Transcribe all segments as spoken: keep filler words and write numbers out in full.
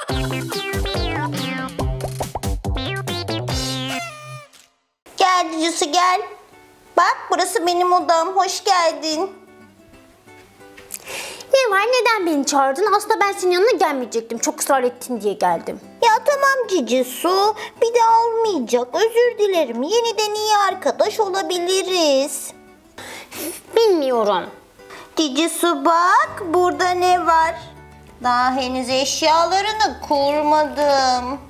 Gel Cücüsü gel. Bak burası benim odam. Hoş geldin. Ne var, neden beni çağırdın? Aslında ben senin yanına gelmeyecektim. Çok ısrar ettin diye geldim. Ya tamam Cücüsü. Bir daha olmayacak. Özür dilerim. Yeniden iyi arkadaş olabiliriz. Bilmiyorum. Cücüsü bak. Burada ne var? Daha henüz eşyalarını kurmadım.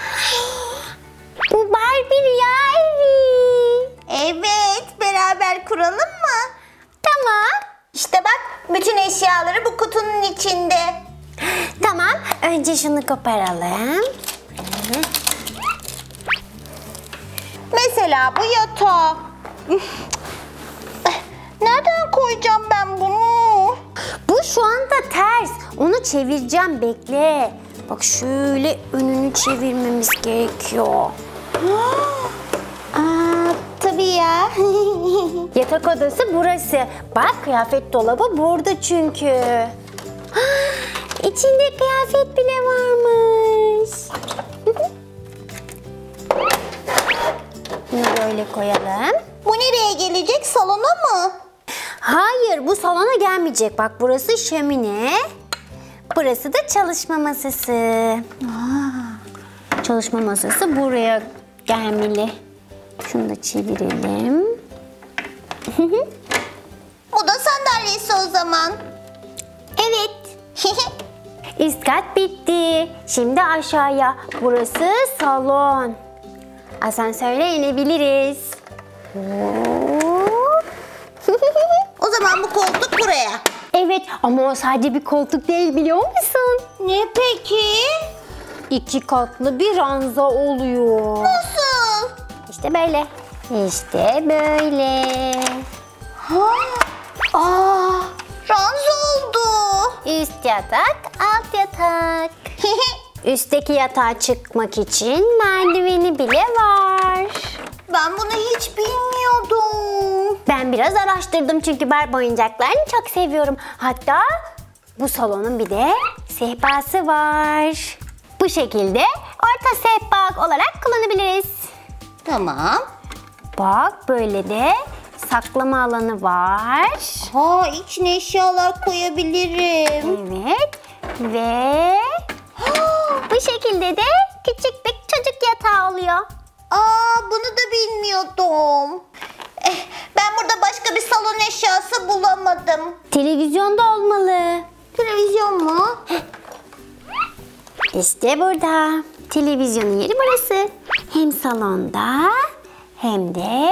Bu Barbie rüya evi. Evet. Beraber kuralım mı? Tamam. İşte bak. Bütün eşyaları bu kutunun içinde. Tamam. Önce şunu koparalım. Mesela bu yatağı. Nereden koyacağım ben bunu? Bu şu anda ters. Onu çevireceğim. Bekle. Bak şöyle önünü çevirmemiz gerekiyor. Aa, tabii ya. Yatak odası burası. Bak kıyafet dolabı burada çünkü. İçinde kıyafet bile varmış. Bunu böyle koyalım. Bu nereye gelecek? Salona mı? Hayır, bu salona gelmeyecek. Bak burası şömine. Burası da çalışma masası. Aa, çalışma masası buraya gelmeli. Şunu da çevirelim. Bu da sandalyesi o zaman. Evet. Üst kat bitti. Şimdi aşağıya. Burası salon. Asansörle inebiliriz. O zaman bu koltuk buraya. Evet ama o sadece bir koltuk değil, biliyor musun? Ne peki? İki katlı bir ranza oluyor. Nasıl? İşte böyle. İşte böyle. Ha? Aa, ranza oldu. Üst yatak, alt yatak. Üstteki yatağa çıkmak için merdiveni bile var. Ben bunu hiç bilmiyordum. Ben biraz araştırdım çünkü Barbie oyuncaklarını çok seviyorum. Hatta bu salonun bir de sehpası var. Bu şekilde orta sehpa olarak kullanabiliriz. Tamam. Bak böyle de saklama alanı var. Ha, içine eşyalar koyabilirim. Evet ve bu şekilde de küçük bir çocuk yatağı oluyor. Aa, bunu da bilmiyordum. Eh, ben burada başka bir salon eşyası bulamadım. Televizyonda olmalı. Televizyon mu? İşte burada. Televizyonun yeri burası. Hem salonda hem de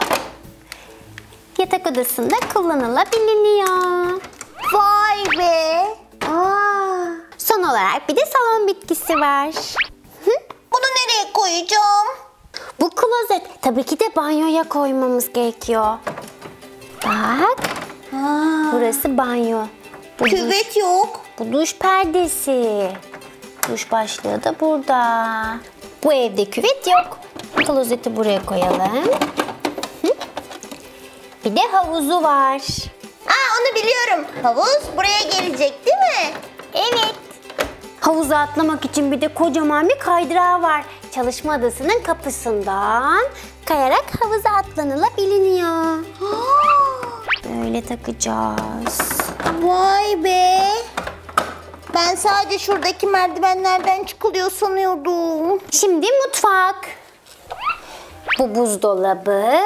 yatak odasında kullanılabiliyor. Vay be. Aa, son olarak bir de salon bitkisi var. Hı? Bunu nereye koyacağım? Bu klozet. Tabii ki de banyoya koymamız gerekiyor. Bak. Ha, Burası banyo. Bu duş, küvet yok. bu duş perdesi. Duş başlığı da burada. Bu evde küvet yok. Klozeti buraya koyalım. Hı? Bir de havuzu var. Aa, onu biliyorum. Havuz buraya gelecek değil mi? Evet. Havuza atlamak için bir de kocaman bir kaydırağı var. Çalışma odasının kapısından kayarak havuza atlanılabiliyor. Böyle takacağız. Vay be. Ben sadece şuradaki merdivenlerden çıkılıyor sanıyordum. Şimdi mutfak. Bu buzdolabı.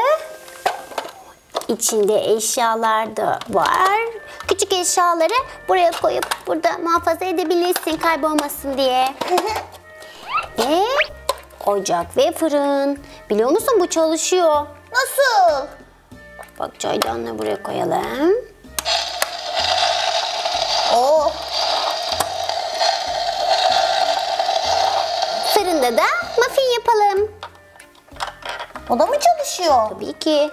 İçinde eşyalar da var. Küçük eşyaları buraya koyup burada muhafaza edebilirsin kaybolmasın diye. Ve ocak ve fırın. Biliyor musun bu çalışıyor. Nasıl? Bak çaydanlığı buraya koyalım. Oh. Fırında da muffin yapalım. O da mı çalışıyor? Tabii ki.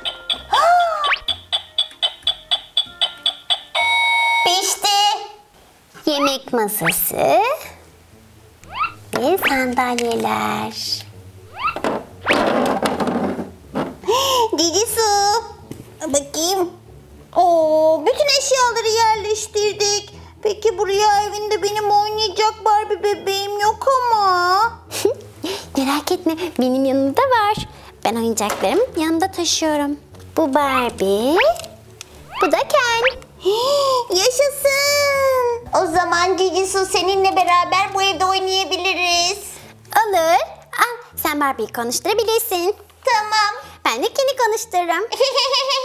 Pişti. Yemek masası ve sandalyeler. Cici su. Bakayım. Oo, bütün eşyaları yerleştirdik. Peki bu rüya evinde benim oynayacak Barbie bebeğim etme, benim yanımda var. Ben oyuncaklarımı yanımda taşıyorum. Bu Barbie, bu da Ken. Yaşasın. O zaman Cicisu seninle beraber bu evde oynayabiliriz. Olur. Al, sen Barbie'yi konuşturabilirsin. Tamam. Ben de Ken'i konuştururum.